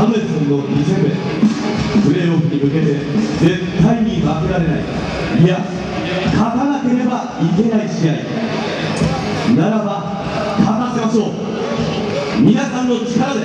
ハムレットンの2戦目、プレーオフに向けて絶対に負けられない、いや勝たなければいけない試合ならば勝たせましょう。皆さんの力